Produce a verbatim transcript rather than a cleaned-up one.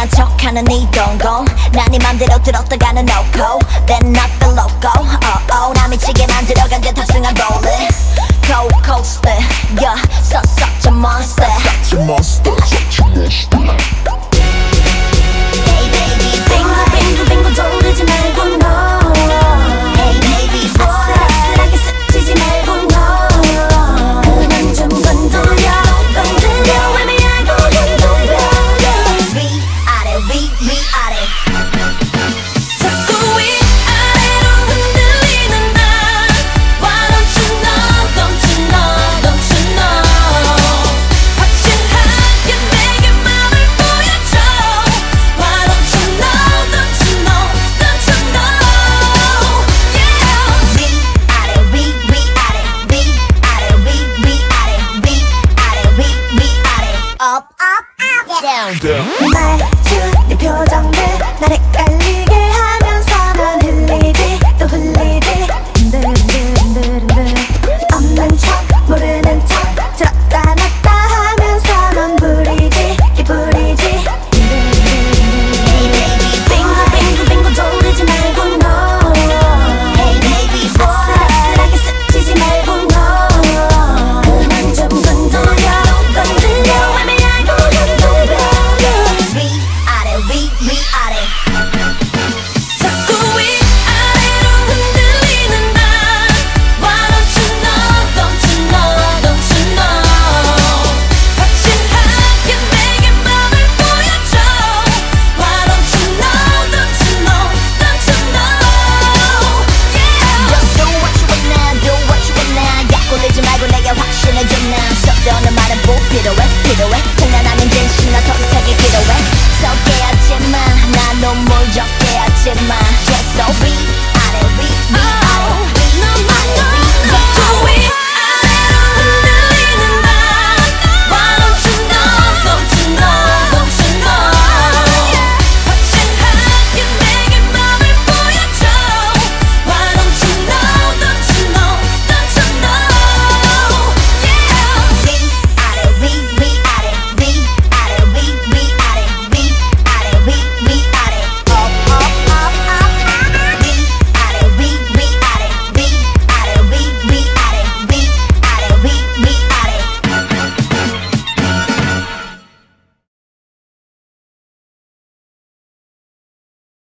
친한 척하는 이 동공 난 네 맘대로 들었다가는 no-go Then not the loco oh, oh. 나 미치게 만들어간 듯 탑승한 rolling Cold coaster yeah so such a monster Such a monster Such a monster Hey baby 빙글 빙글 빙글 돌리지 말고 no Hey baby 아슬아슬하게 스치지 말고 no 그만 좀 건드려 건드려 애매하고 건드려 위아래 위 위아래 자꾸 위아래로 흔들리는 나 Why don't you know don't you know don't you know 확실하게 내게 맘을 보여줘 Why don't you know don't you know don't you know yeah 위아래 위 위아래 위아래 위 위아래 위아래 위 위아래 up up up down down 내 말투 네 표정들 날 헷갈리게